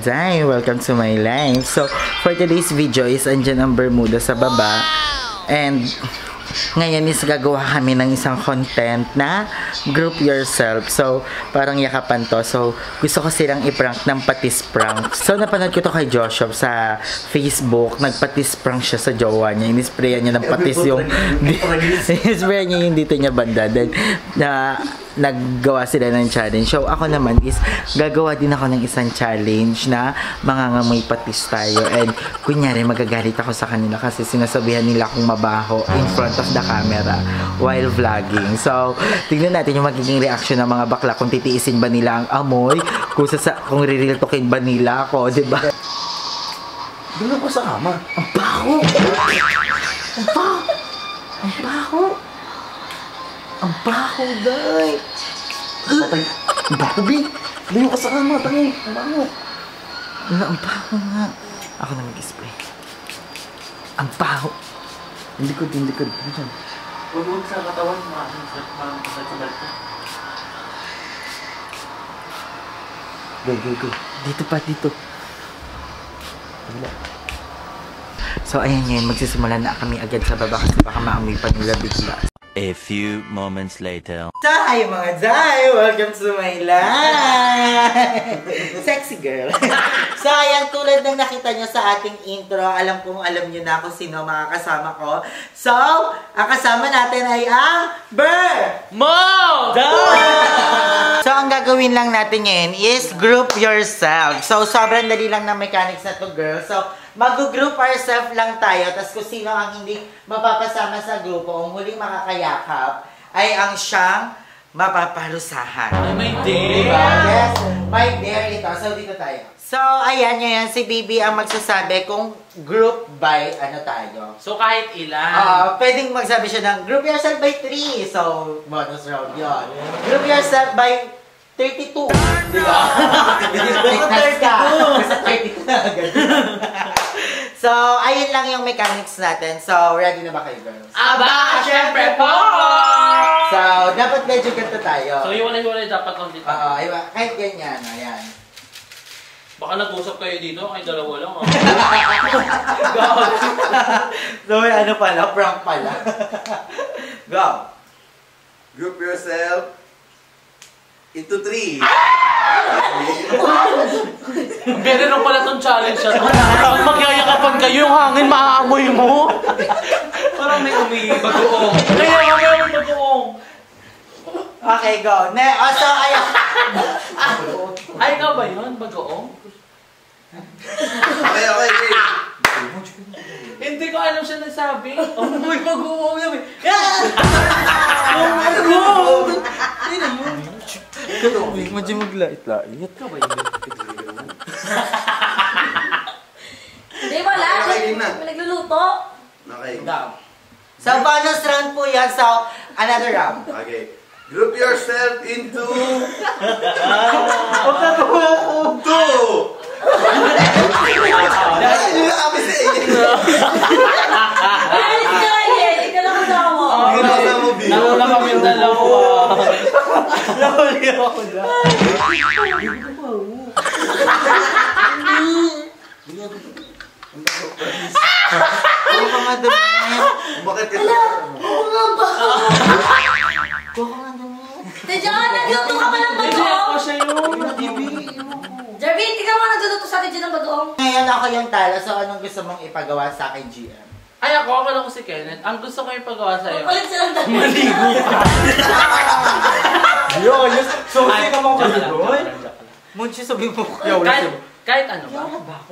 day! Welcome to my life. So, for today's video is andyan ang Bermuda sa baba. And ngayon is gagawa kami ng isang content na group yourself. So, parang yakapan to. So, gusto ko silang i-prank ng patis prank. So, napanood ko to kay Joshua sa Facebook. Nagpatis prank siya sa jowa niya. Inisprayan niya ng patis yung inisprayan niya yung dito niya banda. Then, naggawa sila ng challenge. So, ako naman is gagawa din ako ng isang challenge na mangangamoy patis tayo. And, kunyari, magagalit ako sa kanila kasi sinasabihan nila akong mabaho in front of the camera while vlogging. So, tignan natin yung magiging reaction ng mga bakla kung titiisin ba nila ang amoy, kung riril tokin ba nila ako, diba? Doon ako sa kama. Ang baho! Ang baho! Ang baho! Ang baho, day! Ang baho, B! Doon ako sa kama, tangi! Ang baho! Ang baho nga. Ako na mag-spray. Ang baho! Hindi ko. Huwag sa katawan, makasagsagal ko. Go. Dito pa, dito. So, ayan yun. Magsisimula na kami agad sa baba kasi baka maamoy pa nila bigla. A few moments later. Hi mga Day! Welcome to my life! Sexy girl! So ayan, tulad ng nakita nyo sa ating intro, alam nyo na kung sino mga kasama ko. So, ang kasama natin ay ang So, ang gagawin lang natin ngayon is group yourself. So, sobrang dali lang ng mechanics na to, girl. So, mag-group ourselves lang tayo. Tapos kung sino ang hindi mapapasama sa grupo, ang huling makakayakap, ay ang siyang mapaparusahan. Ay, may dare! Diba? Yes, may dare ito. So, dito tayo. So, ayan ngayon, si Bibi ang magsasabi kung group by ano tayo. So, kahit ilan? Pwedeng magsabi siya ng group yourself by 3. So, bonus round yun. Group yourself by 32. Diba? Next ka. Kasi 32 na agad. So, ayun lang yung mechanics natin. So, ready na ba kayo, girls? Aba, syempre po! So, dapat medyo ganito tayo. So, iwalay-iwalay dapat ng dito. Kahit ganyan. Ayan. Baka nag-usap kayo dito, kayo dalawa lang. So, ano pala? Prank pala. Go! Group yourself into 3. Meron lang pala tong challenge siya. Pag magyayakapan kayo, yung hangin maaamoy mo. Parang may bagoong. Kaya may bagoong. Okay, go. So, ayun. Ay, ikaw ba yun? Bagoong? Okay. Hindi ko alam siya nagsabi. Oh, may bagoong yun. Medyo maglait-lait. Ikaw ba yun? Hindi, wala. May nagluluto. Okay. So, bonus round po yan. So, another round. Okay. Group yourself into 2. Dahil nila kami sa inyo. Ay, kaya. Hindi ka lang kasama. Ginasama mo, B. Nauna kami yung dalawa. Nahuli ako na. Kuha ka nga dumi. Bakit ka Oo nga ba? Kuha ka nga dumi. Diyan, nagluto ka pa ng Hindi bagoong. ako siya yun. Jervin, tingnan mo nagluluto sa atin dyan ng bagoong. Ngayon ako yung talo. So, anong gusto mong ipagawa sa akin, GM? Ay, akala ko si Kenneth. Ang gusto ko yung paggawa sa'yo. Ulit silang dami. Maligo ka. Yes. So, Ay, ka mo joke lang, joke lang. Munchi, sabi mo. Kahit ano ba? Yawa ba ako?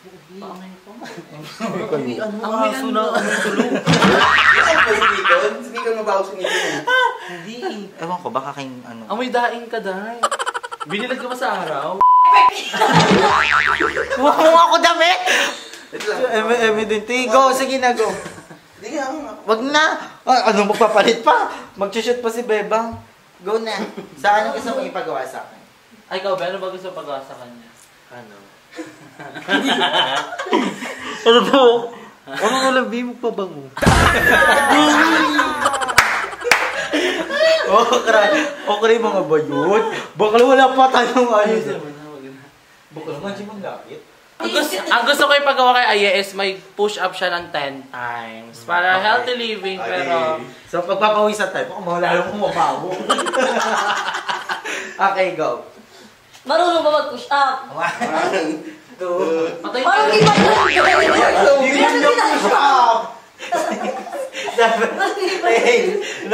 Ang aso na tulog. Hindi ka mabaho sa nito. Hindi. Ewan ko, baka kayong ano. Amoy daing ka, Day. Binilad ka ba sa araw? Huwag mo ako damit! Ito lang. Evidently. Go, sige na, go. Hindi nga. Wag na. Ano magpapalit pa? Mag-shoot pa si Bebang. Go na. Sa anong gusto mong ipagawa sa akin? Ay, ikaw ba? Ano ba gusto paggawa sa kanya? Ano? Ano to? Ano mo lang, mo pa bango? Okay mga bayot. Bakla wala pa tayong ayos. Bukol naman siya maglapit. Ang gusto ko ipagawa kay Aya is may push up siya ng 10 times. Para healthy living, pero... So, pagpapawisan tayo, baka lalo kong mabago. Okay, go. Marunong ba mag-push up? 1, 2, Patay Parang ka. di ba ito? Hindi na push up! 7, 8,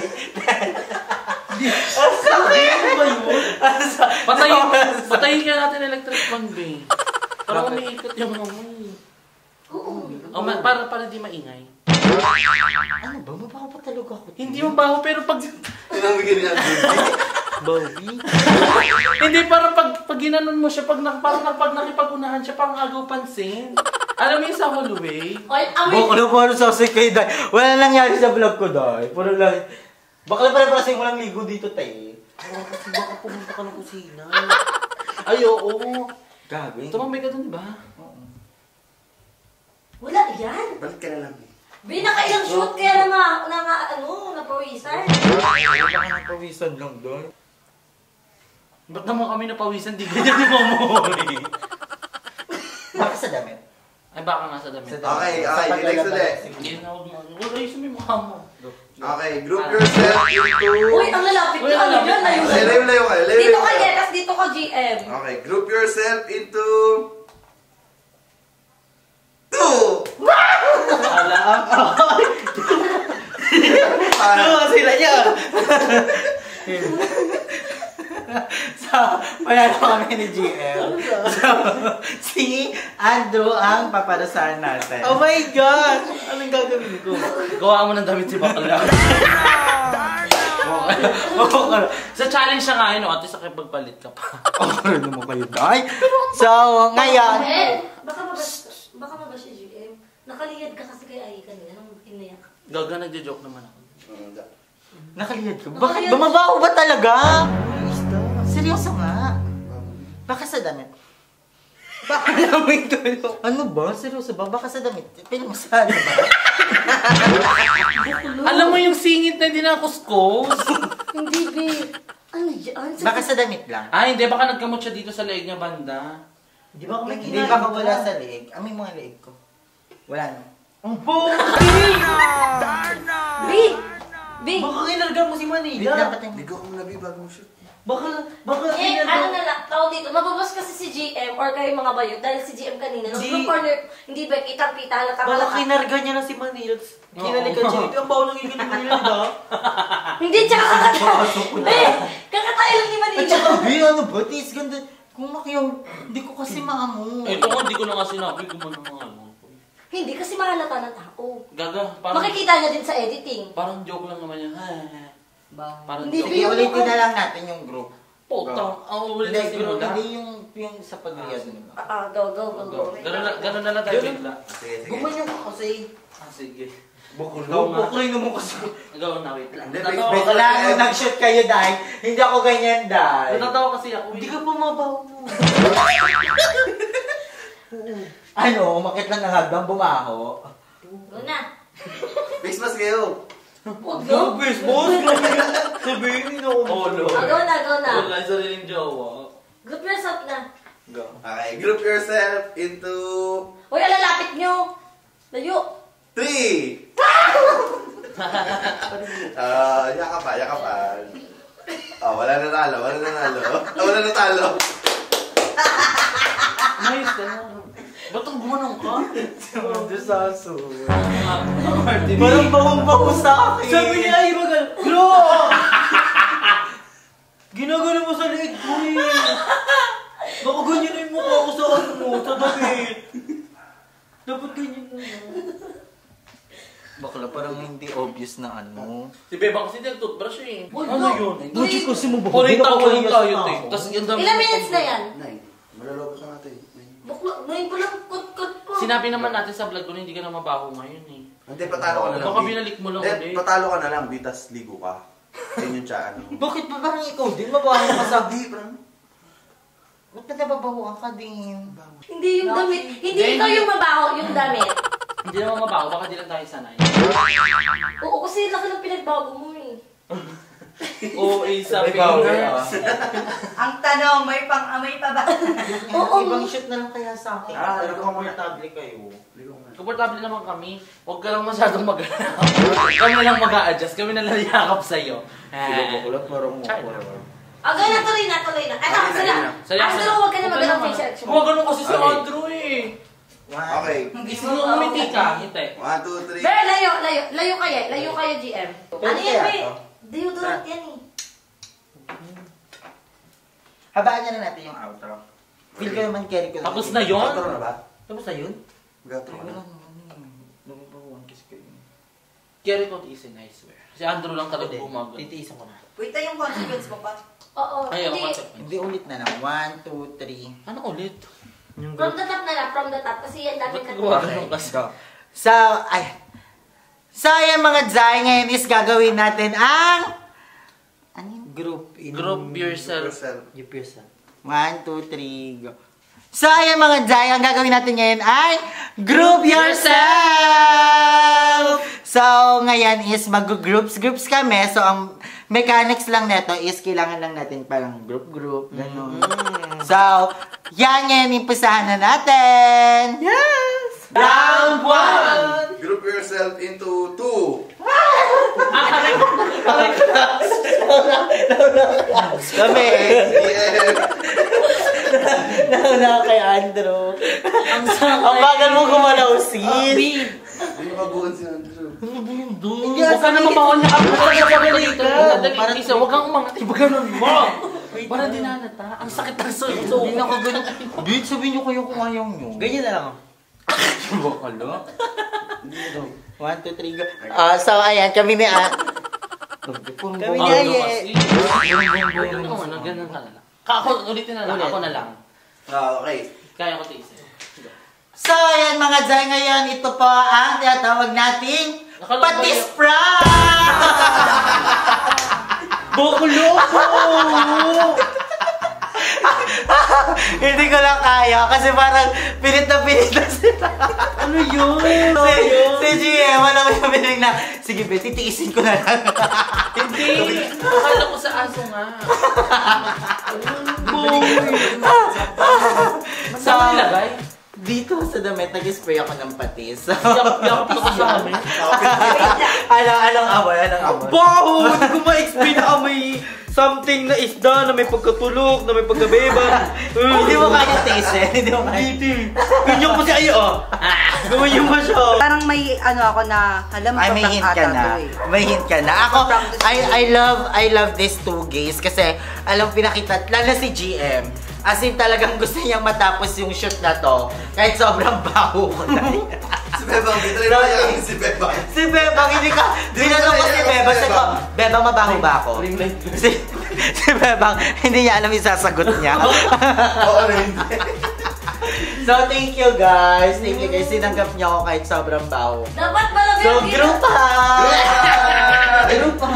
9, Patayin ka natin electric fan, be. Para umiikot yung amoy. Oo. Para di maingay. Ano ba? Mabaho pa talaga ako. Hindi mabaho, pero pag... Tinamigyan niya ang Bobby? Hindi, parang pag ginanon mo siya, pag nakipag-unahan siya, pang agaw pansin. Alam mo yung sa hallway? Oy, amoy. Bakla pa rin sa kay Day. Wala nangyari sa vlog ko, Day. Puro lang. Bakla pa rin parang walang ligo dito, Tay. Kasi baka pumunta ka ng kusina. Ay, oo. Gabi. Tumambay ka dun, di ba? Wala yan. Balik ka na lang. Be, nakailang shoot kaya napawisan. Baka napawisan lang doon. Ba't naman kami napawisan? Di ganyan yung mamuhuli. Baka sa damit. Ay, baka nga sa damit. Okay, next ulit. Hindi na huwag mo. Wala yung sumi mukha mo. Okay, group yourself into... Uy, ang lalapit Uy, ka. ang Ano lalapit. yun? Layo kayo. Dito ka, Yekas. Dito ka, GM. Okay, group yourself into... 2! Ano sila niya? So, panalo kami ni GM. So, si Andrew ang paparusahan natin. Oh my God! Anong gagawin ko? Gawa mo ng damit si Bakla. Sa challenge siya nga yun, at least nakipagpalit ka pa. Okay naman kayo, Day. So, ngayon. Baka ba siya, GM? Nakaliyad ka kasi kay Ai kanina nung inayak. Gaga, nagjo-joke naman ako. Nakaliyad ka. Bakit? Bumabaho ba talaga? Seryoso nga. Baka sa damit. Baka namin tulong. Ano ba? Seryoso ba? Baka sa damit. Pinamasahan ba? Alam mo yung singit na hindi na kuskus? Hindi, be. Ano yan? Baka sa damit lang. Ah, hindi. Baka nagkamot siya dito sa leeg niya banda. Di ba kung hindi baka wala sa leeg? Amoy mga leeg ko. Wala na. Ang bogi! Be! Be! Baka kinarga mo si Manila. Dapat yung... Ligo ka muna, B, bago mo shoot. Baka Ano na lang, tawag dito, mababas kasi si GM or kayo mga bayot dahil si GM kanina, nung corner, hindi ba kitang-kita, Baka halata-halata. kinarga niya na si Manila. Kinalikan siya dito. Ang baho ng igil ni Manila, di ba? Hindi, tsaka kakatayo. Eh, kakatayo lang ni At Manila. saka, ano ba? Tis, ganda. Kung makiyaw, hindi ko kasi maamoy. Ito nga, hindi ko na nga sinabi kung ano mga ano. Hindi, kasi mahalata ng tao. Gaga, parang, Makikita niya din sa editing. parang joke lang naman yan. Parang Hindi, joke. Sige, ulitin na lang natin yung group. Putang, ang ulit na Hindi, group, sinula. hindi yung sa pag-riyad nila. Go. Ganun na lang tayo bigla. Sige. Gumanyan ko kasi. Ah, sige. Bukloy naman kasi. Ikaw na, wait lang. Hindi, Natatawa big- Wala nang nag-shoot kayo dahil hindi ako ganyan dahil. Natatawa kasi ako. Hindi ka bumabaw mo. Ano, umakit lang ng hagdan, bumaho. Go na. Face mask kayo. Huwag go. boss! Sabihin mo. Oh, no. Go na. Wala yung sariling jowa. Group yourself na. Okay, group yourself into... Uy, alalapit nyo. Layo. 3! Yakapan. Oh, wala natalo. Wala natalo. Nice ka na. Ba't ang gumanong ka? Saso. Martin. Parang bawang-bawo sa akin. Sabi niya, ay magal. Bro! Ginagano mo sa leeg ko eh. Nakaganyan na yung mukha ko sa ano, sa damit. Dapat ganyan na. Bakla, parang hindi obvious na ano. Si Beba kasi nag-toothbrush eh. Uy, Ano no. yun? Uy, kasi mo Kulita tayo, te. Tapos yung dami. Ilang minutes na yan? 9. Malalobot na natin. Bukla, ngayon ko lang kot-kot ko. Sinabi naman natin sa vlog ko na hindi ka na mabaho ngayon eh. Hindi, patalo ka na lang. Baka B. binalik mo lang Hindi, ulit. patalo ka na lang, bitas ligo ka. Yun yung tsaan. Bakit ba parang ikaw din? Mabaho ka sa... Hindi, parang... Ba't na nababahuan ka din? Hindi yung damit. Hindi ikaw yung mabaho, yung damit. Hindi naman mabaho, baka di lang tayo sanay. Oo, kasi laki ng pinagbago mo eh. O isa May bawi, fingers. Ang tanong, may pang-amay pa ba? Oo. Ibang shoot na lang kaya sa akin. Pero komportable kayo. Komportable naman kami. Huwag ka lang masyadong mag-alala. Kami na lang mag-a-adjust. Kami na lang yakap sa'yo. Ulat parang Okay na, tuloy na, tuloy na. Eto, sila. Andrew, huwag ka na mag-anong facial action. Huwag ganun kasi si Okay. Andrew eh. Okay. Gusto mo umiti ka? Hintay. 1, 2, 3. Be, layo, layo. Layo kayo. Layo kayo, GM. Ano yan, Be? Deodorant yan eh. Habaan niya na natin yung outro. Feel ko naman carry ko. Tapos na yun? Gatro na ba? Tapos na yun? Gatro Wala na. naman yun. Lumabawang kiss ko yun. Carry ko tiisin, I swear. Si Andrew lang talaga bumagal. Titiisan ko na. Wait, yung consequence mo pa. Oo. Ay, ako Hindi. consequence. Hindi ulit na lang. 1, 2, 3. Ano ulit? From the top na lang, from the top. Kasi yan dami Ba't ka. gawa ganun kasi? So, ayan mga Zay, ngayon is gagawin natin ang ano yun? Group yourself. Group yourself. 1, 2, 3, go. So, ayan mga Zay, ang gagawin natin ngayon ay Group Yourself! So, ngayon is mag-groups kami. So, ang mechanics lang neto is kailangan lang natin parang group, gano'n. So, yan ngayon, impisahan na natin! Yes! Round 1! Group yourself into 2. Kami! BF. Nauna kay Andrew. Ang sakit. Ang bagal mo gumalaw, sis. Hindi mabuon si Andrew. Huwag ka na mabawal niya ako. Huwag ka dito. Parang isa, huwag kang umangat. Huwag ka nun mo. Parang dinanata. Ang sakit ng suso. Hindi na ko ganun. Bitch, sabihin nyo kayo kung ayaw nyo. Ganyan na lang. Bakalo. 1, 2, 3, go. So, ayan, kami ni Kami ni Aye. Ganun ka na lang. Ako, ulitin na lang. Ulit. Ako na lang. Okay. Kaya ko tiisin. So, ayan mga Zay, ngayon, ito po ang tinatawag nating Patis Prank! Bakalo ko! Hindi ko lang kaya kasi parang pilit na sila. Ano yun? Si GM, wala mo yung pinig na, sige, Betty, tiisin ko na lang. Hindi. Akala ko sa aso nga. Boy. Saan mo nilagay? Dito sa damit, nag-spray ako ng patis. Yakap ko sa amin. Anong amoy? Baho! Hindi ko ma-explain na may something na isda, na may pagkatulog, na may pagkabeba. Hindi mo kaya taste eh. Hindi mo kaya. Ganyan ko si Ayo, oh. Gawin mo siya. Parang may ano ako na, alam Ay, may hint ka na. May hint ka na. Ako, I love these two gays kasi alam pinakita, lalo si GM. As in talagang gusto niyang matapos yung shoot na to kahit sobrang baho ko na. Si Bebang, bitry mo yan si Bebang. Si Bebang, hindi ka, binanong ko si Bebang. Sabi ko, Bebang, mabaho ba ako? Si Bebang, hindi niya alam yung sasagot niya. Oo na hindi. So, thank you guys. Thank you guys. Sinanggap niyo ako kahit sobrang baho. Dapat malagyan So, dito. group up! Group up!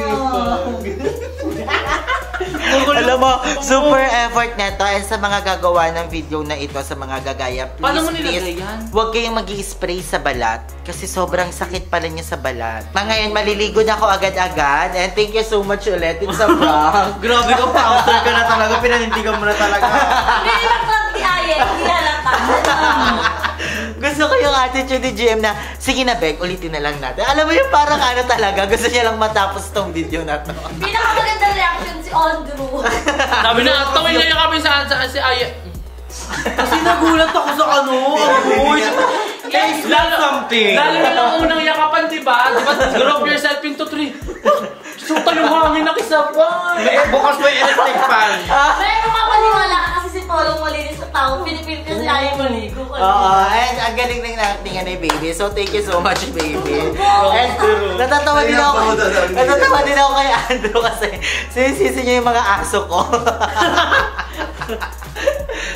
Alam mo, super effort neto and sa mga gagawa ng video na ito, sa mga gagaya, please, Paano mo nilagay yan? huwag kayong mag-i-spray sa balat kasi sobrang sakit pala niya sa balat. Ngayon, maliligo na ako agad-agad and thank you so much ulit. It's a prank. Grabe ka, powder ka na talaga. Pinanindigan mo na talaga. Hindi lang ni Aye. Hindi halata. Gusto ko yung attitude ni GM na, sige na Bek, ulitin na lang natin. Alam mo yung parang ano talaga, gusto niya lang matapos tong video na to. Pinakamagandang reaction si Andrew. Sabi na, tawin na yung kami sa si Aya. Kasi nagulat ako sa ano. Taste like something. Lalo na lang unang yakapan, diba? Diba, group yourself into 3. Suta yung hangin na kisabay. Bukas may electric fan. May mapapaniwala ka kasi si Polong malinis sa tao. Pinipil kasi Aye maligo. Oo, and ang galing ng nating ni baby. So, thank you so much, baby. And natatawa din ako kay Andrew kasi sinisisi niya yung mga aso ko.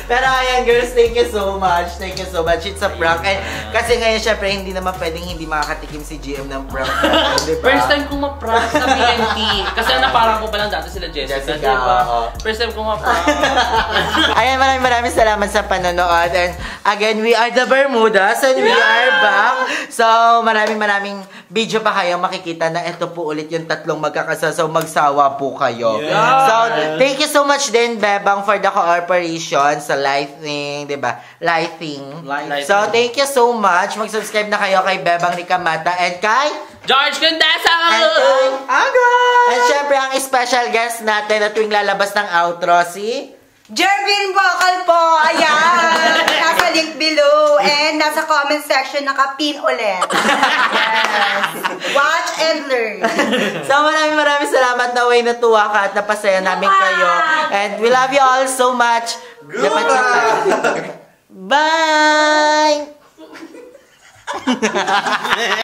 Pero ayan girls, thank you so much. Thank you so much. It's a prank. And kasi ngayon syempre hindi naman pwedeng hindi makakatikim si GM ng prank. Diba? First time kong ma-prank sa BNT. Kasi naparang ko pa lang dati sila Jessica. Diba? First time kong ma-prank. Ayan, maraming salamat sa panonood. And again, we are the Bermudas and we are back. So, maraming video pa kayong makikita na ito po ulit yung tatlong magkakasama. So, magsawa po kayo. Yeah. So, thank you so much din, Bebang, for the cooperation sa lighting, diba? Lighting. So, thank you so much. Mag-subscribe na kayo kay Bebang Rikamata and kay George Condesa! and kay Agos! And syempre, ang special guest natin na tuwing lalabas ng outro, si Jervin Vocal po! Ayan! Nasa link below and nasa comment section nakapin ulit. Yes! Watch and learn. So maraming salamat na way natuwa ka at napasaya namin kayo. And we love you all so much. Bye!